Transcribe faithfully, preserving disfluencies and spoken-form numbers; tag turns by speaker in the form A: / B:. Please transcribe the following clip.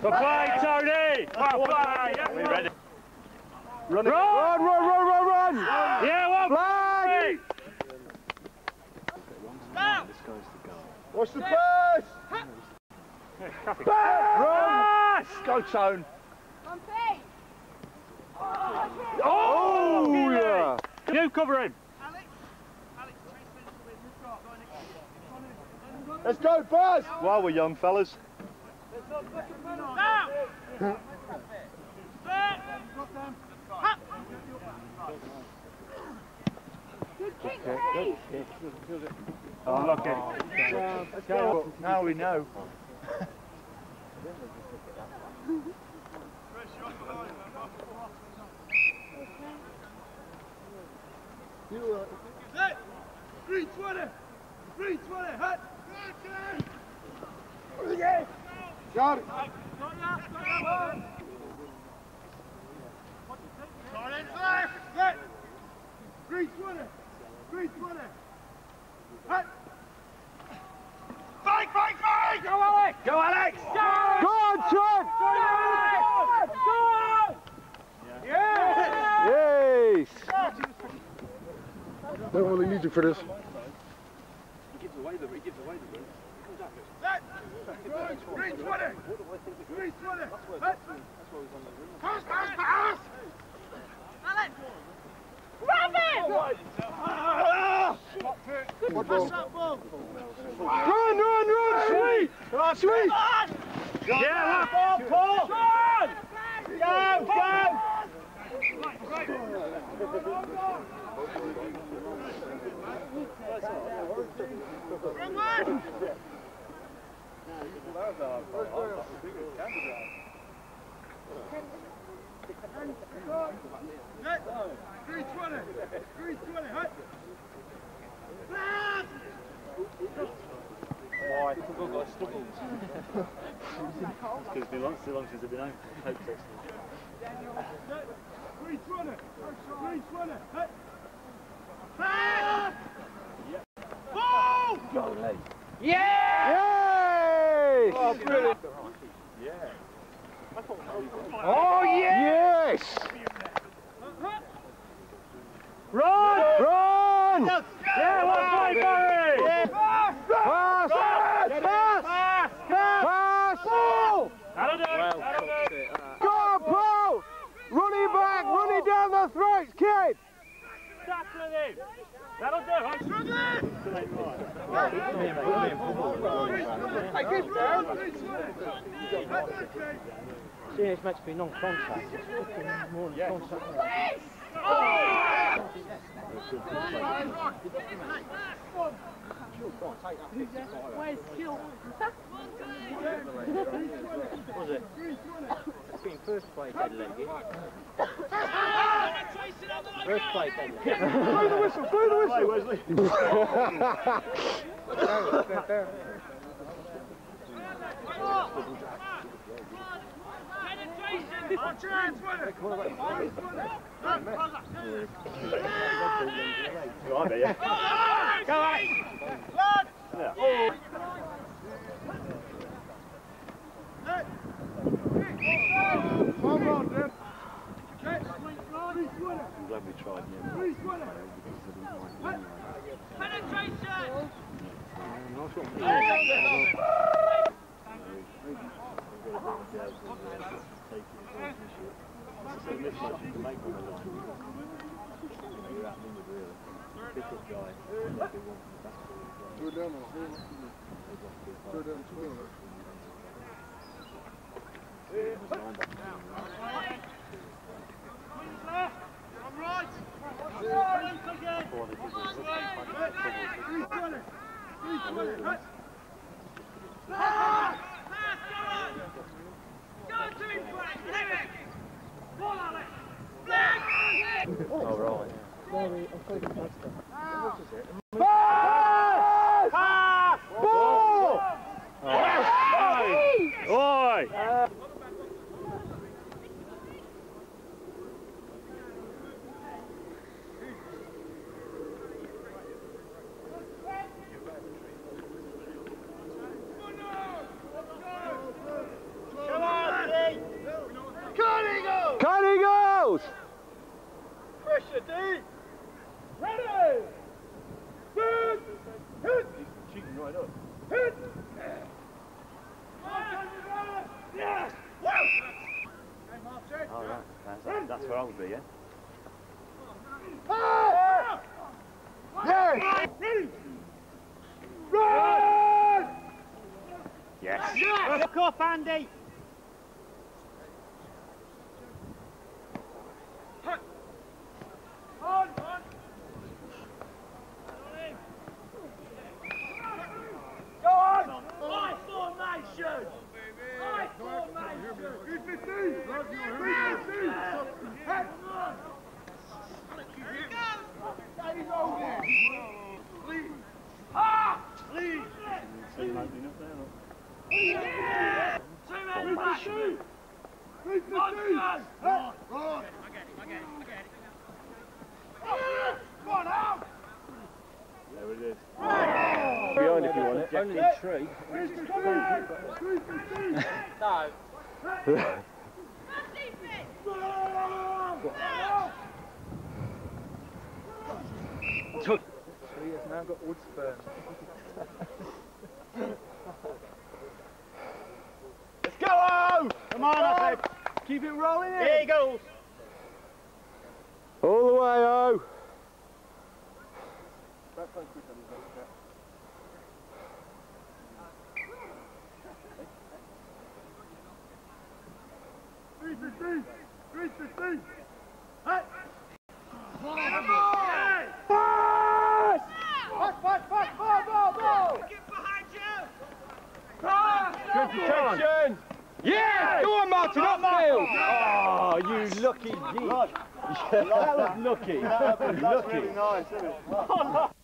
A: Well play, Tony! Well play! Yeah. We ready?
B: Run,
A: run,
B: run, run, run, run, run!
A: Yeah, well
B: flag!
A: Stop!
B: Watch the pass! Pass! Go, Tone!
C: On feet!
B: Oh, oh yeah!
A: You cover him!
B: Let's go, Buzz! While we're young, fellas.
C: Good kick, Pete!
A: Oh, look it.
B: Let's go. Now we know.
D: three twenty! three twenty! Hut!
B: Got it!
D: three twenty! three twenty! Hut! Fight, fight, fight!
A: Go, Alex! Go, Alex!
B: Go on, Sean!
D: Go on!
B: Yes! Don't really need you for this.
D: He gives away the he gives away the room. three twenty! three twenty! Hut! Pass, pass, pass!
C: Alex! Grab him!
B: Good ball. Run, run, run, sweet! Sweet!
A: Yeah, ball, Paul! Go, go!
D: three twenty! three twenty! Hut!
A: Oh, I think I've got struggled. It's been long, too long since I've been home. Hope testing.
D: three twenty! three twenty! Hut! Ball!
A: Go, Lee.
B: Yeah! Yes!
D: Oh, brilliant!
B: Oh, yes! Run! Run!
A: Yeah, well played, Barry!
B: Pass! Pass! Pass! Pass! Ball!
A: That'll do it, that'll do it.
B: Go on, Paul! Run it back, run it down the throats, kid!
A: Stop with him! That'll do it!
E: See, it's meant to be non-contact. It's fucking more than contact.
C: Where's Kill?
E: Was it? It's been first play dead legged. First play dead legged.
B: Blow the whistle, blow the whistle!
A: Wesley.
E: Fair, fair.
A: You are there, yeah? Go, Alex!
D: Lad!
A: Yeah.
D: Hold on, Dad.
B: I'm glad we tried, yeah.
C: Penetration!
B: Nice one.
A: It's a mismatch you can make on the line. You're outnumbered, really. Pick up guy.
B: Go down on Go down to
D: I'm right! three twenty! three twenty! Hut!
C: Pass! Pass! Go on! Go to him, Frank! Alex! Ball, Alex! Black!
B: Oh, right.
E: Sorry, I'm taking faster.
B: Pass! Pass! Ball!
A: Oi! Come on! would be, yeah?
B: Yes! Run!
A: Yes.
E: Look up, Andy!
C: On! Go on! High formation! High formation!
B: three fifteen! three fifteen! Head! Steady rolling! Lead!
C: Ah!
B: Lead!
C: Two men back!
B: three fifteen!
C: One
B: Run! Run! Come on, out!
A: There it is.
B: Behind if you want it.
E: Only a tree.
B: three fifteen! three fifteen!
E: No. He has now got wood sperm.
B: Let's go! Come on, I said. Keep it rolling in.
E: Eagles!
B: All the way, oh! three fifteen! three fifteen! Hey! Pass! Pass, pass, pass! Ball, ball, ball!
C: Get behind you!
B: Pass! Good protection! Yeah! Go on, Martin, upfield! Oh, you lucky geek! That was lucky.
D: That's really nice, isn't it?